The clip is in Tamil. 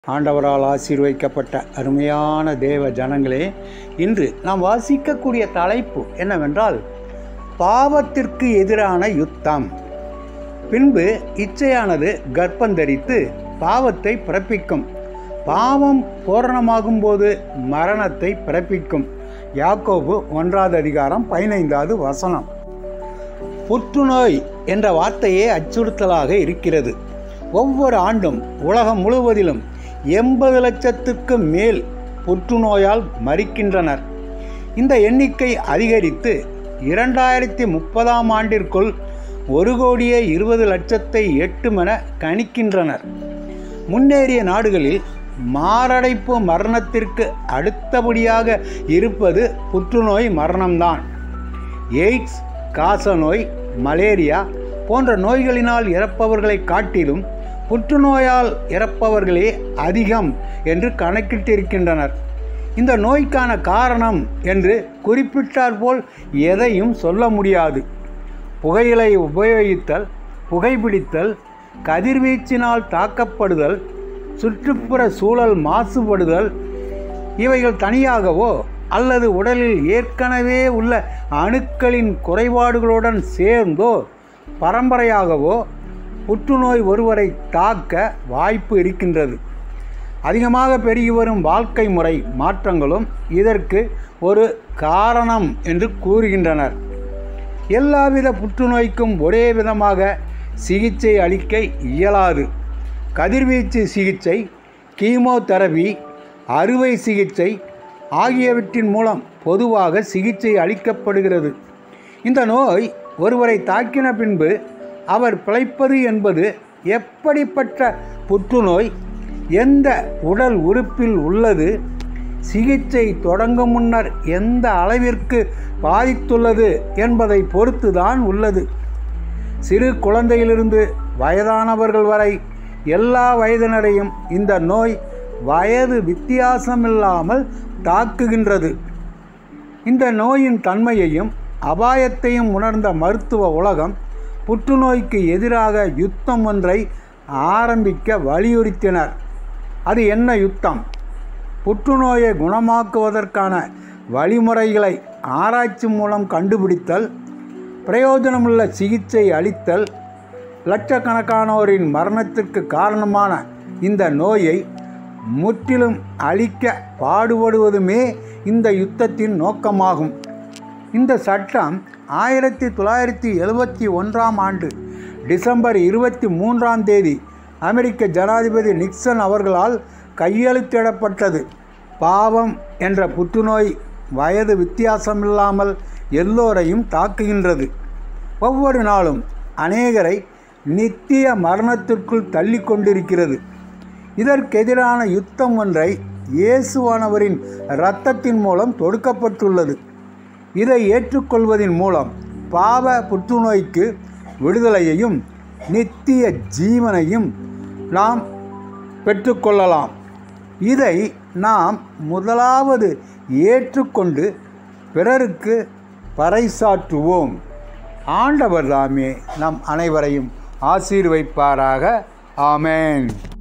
ஆண்டவரால் ஆசீர்வதிக்கப்பட்ட அருமையான தேவ ஜனங்களே, இன்று நாம் வாசிக்கக்கூடிய தலைப்பு என்னவென்றால் பாவத்திற்கு எதிரான யுத்தம். பின்பு இச்சையானது கர்ப்பந்தரித்து பாவத்தை பிறப்பிக்கும். பாவம் பூரணமாகும் போது மரணத்தை பிறப்பிக்கும். யாக்கோபு 1:15. புற்றுநோய் என்ற வார்த்தையே அச்சுறுத்தலாக இருக்கிறது. ஒவ்வொரு ஆண்டும் உலகம் முழுவதிலும் 80 லட்சத்துக்கு மேல் புற்றுநோயால் மரிக்கின்றனர். இந்த எண்ணிக்கை அதிகரித்து 2030 ஆண்டிற்குள் 1,20,00,000 எட்டும் என கணிக்கின்றனர். முன்னேறிய நாடுகளில் மாரடைப்பு மரணத்திற்கு அடுத்தபடியாக இருப்பது புற்றுநோய் மரணம்தான். எய்ட்ஸ், காசநோய், மலேரியா போன்ற நோய்களினால் இறப்பவர்களை காட்டிலும் புற்றுநோயால் இறப்பவர்களே அதிகம் என்று கணக்கிட்டிருக்கின்றனர். இந்த நோய்க்கான காரணம் என்று குறிப்பிட்டாற்போல் எதையும் சொல்ல முடியாது. புகையிலை உபயோகித்தல், புகைப்பிடித்தல், கதிர்வீச்சினால் தாக்கப்படுதல், சுற்றுப்புற சூழல் மாசுபடுதல், இவைகள் தனியாகவோ அல்லது உடலில் ஏற்கனவே உள்ள அணுக்களின் குறைபாடுகளுடன் சேர்ந்தோ பரம்பரையாகவோ புற்றுநோய் ஒருவரை தாக்க வாய்ப்பு இருக்கின்றது. அதிகமாக பெருகி வரும் வாழ்க்கை முறை மாற்றங்களும் இதற்கு ஒரு காரணம் என்று கூறுகின்றனர். எல்லாவித புற்றுநோய்க்கும் ஒரே விதமாக சிகிச்சை அளிக்க இயலாது. கதிர்வீச்சு சிகிச்சை, கீமோதெரபி, அறுவை சிகிச்சை ஆகியவற்றின் மூலம் பொதுவாக சிகிச்சை அளிக்கப்படுகிறது. இந்த நோய் ஒருவரை தாக்கின பின்பு அவர் பிழைப்பது என்பது எப்படிப்பட்ட புற்றுநோய், எந்த உடல் உறுப்பில் உள்ளது, சிகிச்சை தொடங்கும் முன்னர் எந்த அளவிற்கு பாதித்துள்ளது என்பதை பொறுத்துதான் உள்ளது. சிறு குழந்தையிலிருந்து வயதானவர்கள் வரை எல்லா வயதினரையும் இந்த நோய் வயது வித்தியாசமில்லாமல் தாக்குகின்றது. இந்த நோயின் தன்மையையும் அபாயத்தையும் உணர்ந்த மருத்துவ உலகம் புற்றுநோய்க்கு எதிராக யுத்தம் ஒன்றை ஆரம்பிக்க வலியுறுத்தினர். அது என்ன யுத்தம்? புற்றுநோயை குணமாக்குவதற்கான வழிமுறைகளை ஆராய்ச்சி மூலம் கண்டுபிடித்தல், பிரயோஜனமுள்ள சிகிச்சை அளித்தல், லட்சக்கணக்கானோரின் மரணத்திற்கு காரணமான இந்த நோயை முற்றிலும் அழிக்க பாடுபடுவதுமே இந்த யுத்தத்தின் நோக்கமாகும். இந்த சட்டம் 1971 டிசம்பர் 23 அமெரிக்க ஜனாதிபதி நிக்சன் அவர்களால் கையெழுத்திடப்பட்டது. பாவம் என்ற புற்றுநோய் வயது வித்தியாசமில்லாமல் எல்லோரையும் தாக்குகின்றது. ஒவ்வொரு நாளும் அநேகரை நித்திய மரணத்திற்குள் தள்ளி கொண்டிருக்கிறது. இதற்கெதிரான யுத்தம் ஒன்றை இயேசுவானவரின் இரத்தத்தின் மூலம் தொடுக்கப்பட்டுள்ளது. இதை ஏற்றுக்கொள்வதன் மூலம் பாவ புற்றுநோய்க்கு விடுதலையையும் நித்திய ஜீவனையும் நாம் பெற்றுக்கொள்ளலாம். இதை நாம் முதலாவது ஏற்றுக்கொண்டு பிறருக்கு பறைசாற்றுவோம். ஆண்டவர் தாமே நம் அனைவரையும் ஆசீர்வதிப்பாராக. ஆமென்.